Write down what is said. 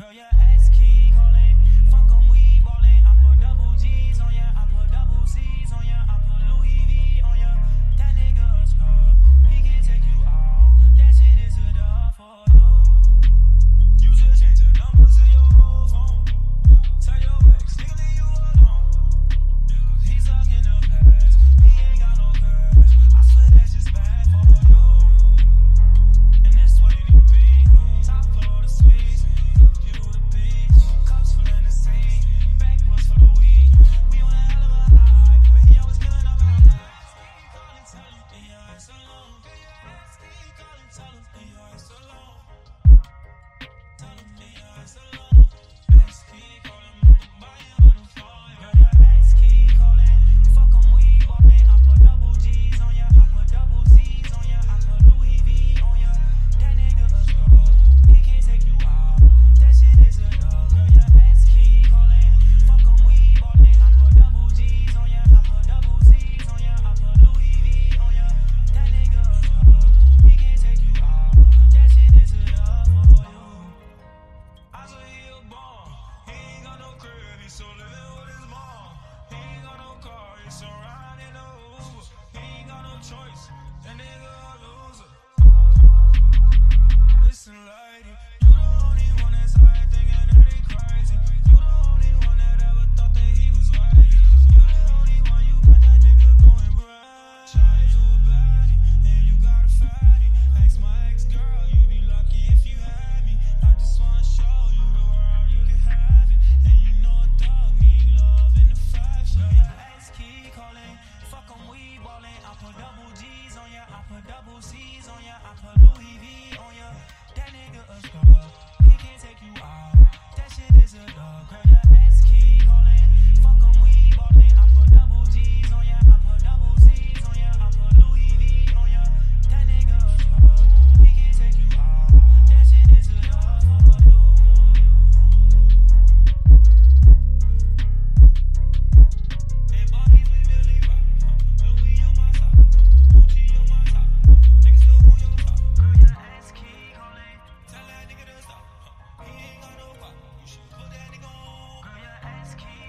Girl, your ass keep calling. Fuck 'em, we ballin'. I put double G's on ya. I put double C's on ya. I put Louis V on ya. That nigga a scrub. He can take you out. That shit is a dub for you. You should change the numbers in your whole phone. Tell your ex, nigga, leave you alone. He's stuck in the past. He ain't got no cash. I swear that's just bad for you. And this way you need to be. Top floor the suites. You the beach. Cups full in the sea. Backwards for the weed. We on a hell of a high. But he always killing up our lives. Calling, tell him, leave your ass alone. Calling, tell him, leave your ass alone. Tell him, leave your ass alone. Ex keep calling, buy him on the phone. Girl, your ex keep calling. Fuck 'em, we ballin'. I put double G's on ya. I put double C's on ya. I put Louis V on ya. That nigga a scrub. He can't take you out. That shit is a dub. Girl, your ex keep calling. Fuck 'em, we ballin'. I put double G's on ya. I put double C's on ya. I put Louis V on ya. That nigga a scrub. He can't take you out. That shit is a dub for you. I swear he a bomb. He ain't got no crib. He still living with his mom. He ain't got no car. He's still riding the Uber. He ain't got no choice. That nigga a loser. Listen, lady, you the only one that's high thinking that he crazy. You the only one that ever thought that he was wavy. You the only one, you got that nigga going bright. Child, you a baddie, and you got a fatty. Ask my ex-girl, you be lucky if you had me. I just wanna show you the world, you can have it. And you know a dog need love in the fashion. Girl, your ex keep calling. Fuck 'em, we ballin'. I put double G's on ya. I put double C's on ya. I put Louis V on ya. That nigga a scrub. He can't take you out. That shit is a dub. Girl, your ex keep calling. Fuck 'em, we ballin'. I put double G's on ya. I put double C's on ya. I put Louis V on ya. That nigga a scrub. He can't take you out. That shit is a dub for you. Hey, Barbies, we really rock. Louis on my top. Gucci on my top. Niggas still on your top. Girl, your ass keep calling. Tell that nigga to stop. He ain't got no pop. You should put that nigga on. Girl, your ass keep